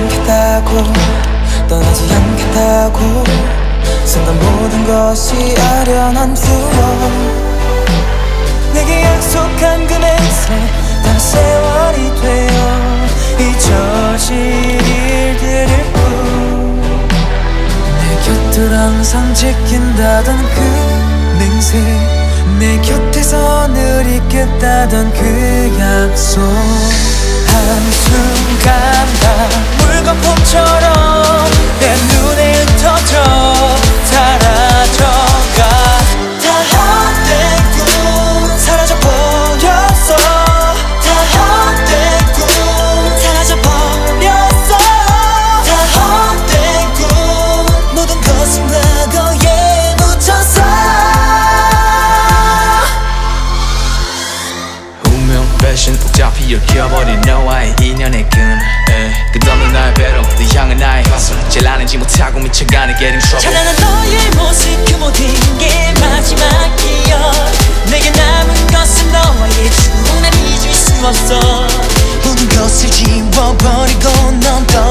않겠다고 떠나지 않겠다고 쓴던 모든 것이 아련한 추억 내게 약속한 그 맹세 다 세월이 되어 잊혀질 일들일 뿐 내 곁을 항상 지킨다던 그 맹세 내 곁에서 늘 있겠다던 그 약속 한순간 다 물거품처럼 내 눈에 흩어져 사라져가 다 헛된 꿈 사라져버렸어 다 헛된 꿈 사라져버렸어 다 헛된 꿈 모든 것은 과거에 묻혔어 운명 배신 복잡히 엮여버린 너와의 인연의 끈 끝없는 나의 배로 네 향한 나의 화술 제일 아는지 못하고 미쳐가는 getting trouble 찬란한 너의 모습 그 모든 게 마지막 기억 내게 남은 것은 너와의 추억 난 잊을 수 없어 모든 것을 지워버리고 넌